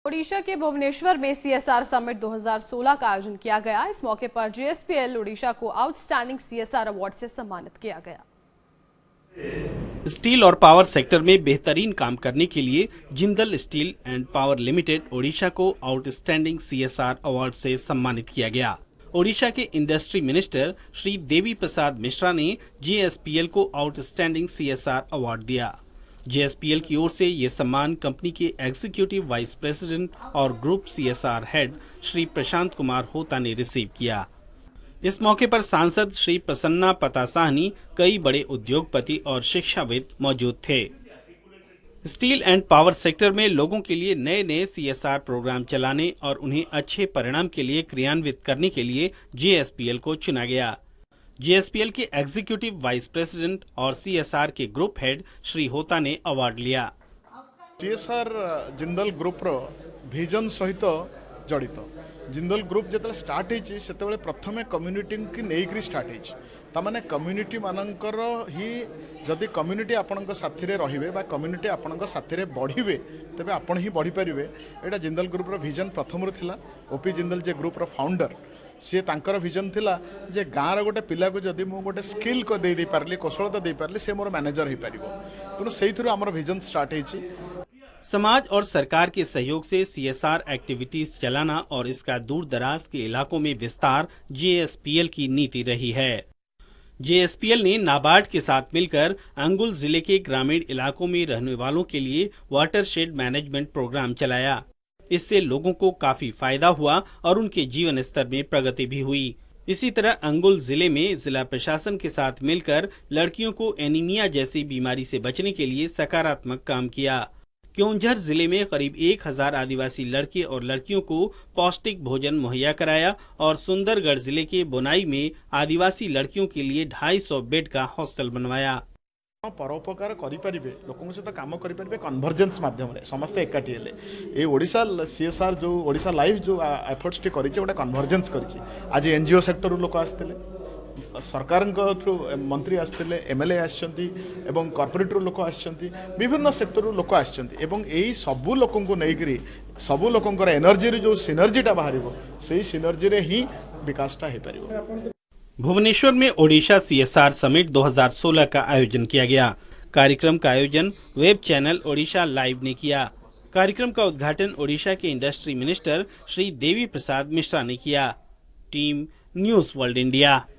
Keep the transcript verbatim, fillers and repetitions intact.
ओडिशा के भुवनेश्वर में CSR summit दो हज़ार सोलह का आयोजन किया गया। इस मौके पर जीएसपीएल ओडिशा को आउटस्टैंडिंग सीएसआर अवार्ड से सम्मानित किया गया। स्टील और पावर सेक्टर में बेहतरीन काम करने के लिए Jindal Steel and Power Limited Odisha को आउटस्टैंडिंग सीएसआर अवार्ड से सम्मानित किया गया। ओडिशा के इंडस्ट्री मिनिस्टर श्री देवी प्रसाद मिश्रा ने जीएसपीएल को आउटस्टैंडिंग सीएसआर अवार्ड दिया। जीएसपीएल की ओर से ये सम्मान कंपनी के एग्जीक्यूटिव वाइस प्रेसिडेंट और group CSR head Shri Prashant Kumar Hota ने रिसीव किया। इस मौके पर सांसद श्री प्रसन्ना पतासाहनी, कई बड़े उद्योगपति और शिक्षाविद मौजूद थे। स्टील एंड पावर सेक्टर में लोगों के लिए नए नए सीएसआर प्रोग्राम चलाने और उन्हें अच्छे परिणाम के लिए क्रियान्वित करने के लिए जीएसपीएल को चुना गया। जीएसपीएल के एग्जीक्यूटिव वाइस प्रेसिडेंट और सीएसआर के ग्रुप हेड श्री होता ने अवार्ड लिया। सीएसआर जिंदल ग्रुप रो विजन सहित जड़ित जिंदल ग्रुप जो स्टार्ट होती से प्रथम कम्युनिटी की नहीं स्टार्ट होती तामाने कम्युनिटी मानकर ही जदि कम्युनिटी आपण साथी रे बा कम्युनिटी आपण साथी बढ़े तेज आपण ही बढ़ी पारे। यहाँ जिंदल ग्रुप रो विजन प्रथम थिला। ओपी जिंदल जे ग्रुप रो फाउंडर सी तांकर विजन थिला जे गाँव गोटे पिला को जदि मु गोटे स्किल को दे दे पारली कौशलता दे पारली से मोर मैनेजर हो पारिबो। तेणु से आमर विजन स्टार्ट होती। समाज और सरकार के सहयोग से सीएसआर एक्टिविटीज चलाना और इसका दूर दराज के इलाकों में विस्तार जीएसपीएल की नीति रही है। जीएसपीएल ने नाबार्ड के साथ मिलकर अंगुल जिले के ग्रामीण इलाकों में रहने वालों के लिए वाटरशेड मैनेजमेंट प्रोग्राम चलाया। इससे लोगों को काफी फायदा हुआ और उनके जीवन स्तर में प्रगति भी हुई। इसी तरह अंगुल जिले में जिला प्रशासन के साथ मिलकर लड़कियों को एनीमिया जैसी बीमारी से बचने के लिए सकारात्मक काम किया। क्योंझर जिले में करीब एक हजार आदिवासी लड़के और लड़कियों को पौष्टिक भोजन मुहैया कराया और सुंदरगढ़ जिले के बोनाई में आदिवासी लड़कियों के लिए ढाई सौ बेड का हॉस्टल बनवाया। परोपकार करें लोक सहित कम करें कन्वर्जेन्स मध्यम समस्ते एकाठी हेले ये ओडिशा सीएसआर जो ओडिशा लाइव जो एफर्ट्स टी करी गोटे कन्वर्जेन्स करी। आज एनजीओ सेक्टर लोक आसते सरकार थ्रू मंत्री आसते एमएलए आसछंती एवं कॉर्पोरेट लोक आसछंती विभिन्न सेक्टर लोक आसछंती एवं एई सबु लोकों को नेइकरी सबु लोकंकर एनर्जी रे जो सिनर्जीटा बाहरिबो सेही सिनर्जी रे ही विकासटा हे परिबो। भुवनेश्वर में ओडिशा सीएसआर समिट दो हज़ार सोलह का आयोजन किया गया। कार्यक्रम का आयोजन वेब चैनल ओडिशा लाइव ने किया। कार्यक्रम का उद्घाटन ओडिशा के इंडस्ट्री मिनिस्टर श्री देवी प्रसाद मिश्रा ने किया। Team news world India.